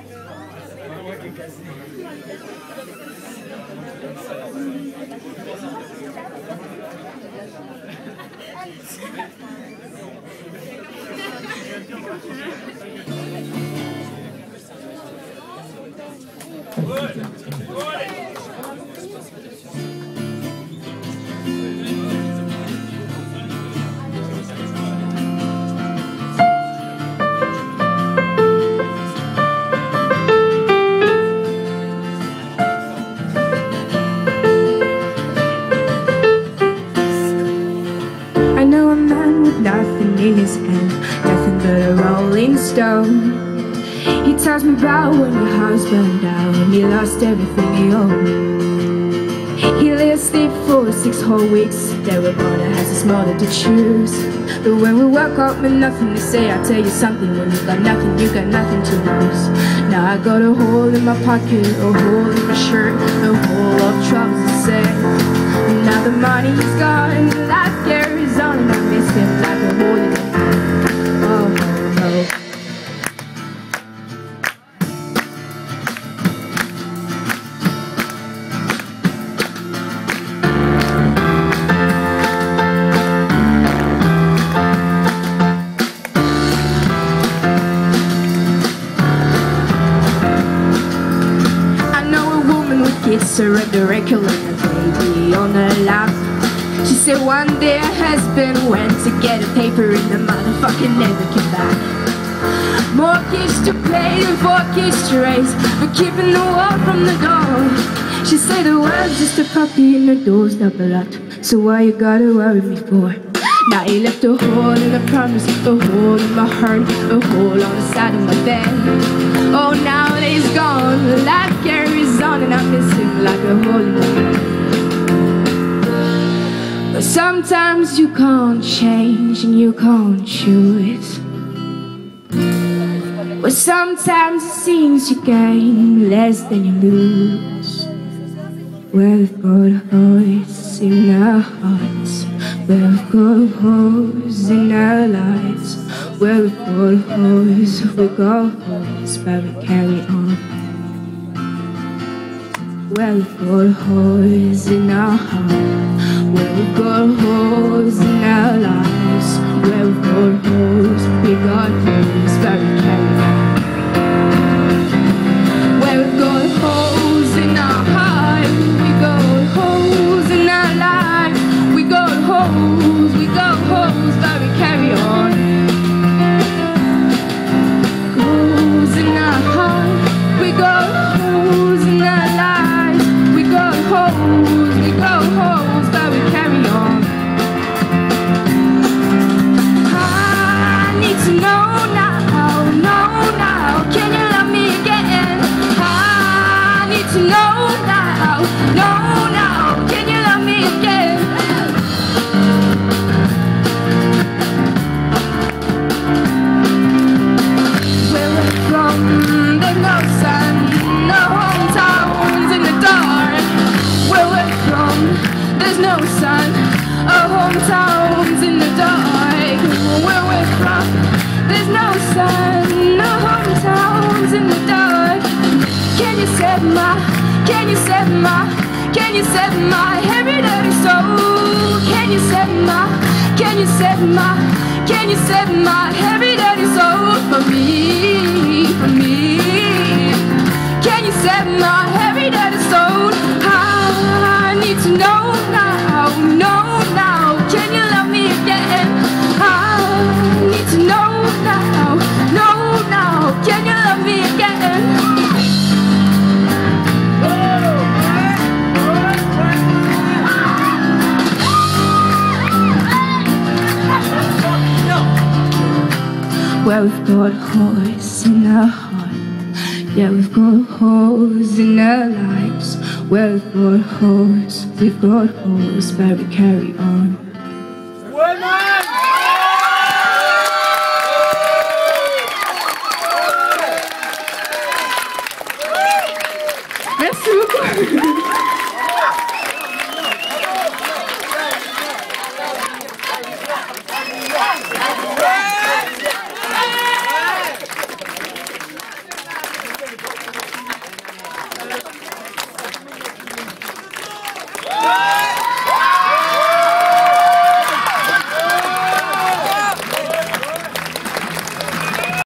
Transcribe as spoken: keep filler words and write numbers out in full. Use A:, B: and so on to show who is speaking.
A: I know a man with nothing in his hand, nothing but a rolling stone. He tells me about when your house burned down and he lost everything he owned. He lay asleep for six whole weeks. They were born and has his mother to choose. But when we woke up with nothing to say, I tell you something, when you got nothing, you got nothing to lose. Now I got a hole in my pocket, a hole in my shirt, a hole of troubles to say. And now the money's gone, life carries on, and I miss him like a hole in my heart. Oh, oh, oh. It's a regular baby on her lap. She said one day her husband went to get a paper and the motherfucker never came back. Mortgage to pay and four kids to raise, but keeping the wall from the door. She said the world's just a puppy and the door's double up, so why you gotta worry me for? Now he left a hole in the promise, a hole in my heart, a hole on the side of my bed. Oh, now that he's gone, life carries on, and I miss him like a hole in my head. But sometimes you can't change and you can't choose. But sometimes it seems you gain less than you lose. Well, we've got holes in our hearts, well, we've got holes in our lives. Well, we've got holes, we've got holes, but we carry on. Well, we've got holes in our hearts. Well, we've got holes in our lives. Well, we've got holes, we got holes, but we carry on. Well, we've got holes in our hearts. We got holes in our lives. We got holes, we got holes, but we carry on. Holes in our hearts. We got holes in our lives. We got holes, we got holes, but we carry on. I need to know now, know now, can you love me again? I need to know now, know now, can you love me again? Where we're from, there's no sun, no hometowns in the dark. Where we're from, there's no sun, or hometowns in the dark. Where we're from, there's no sun, no hometowns in the dark. Can you set my, can you set my, can you set my heavy dirty soul? Can you set my, can you set my, can you set my heavy dirty soul for me, for me? Can you set my heavy dirty soul? I need to know now, know now, can you love me again? I need to know now, know now, can you love me again? Well, we've got holes in our heart. Yeah, we've got holes in our lives. Well, we've got holes, we've got holes, but we carry on.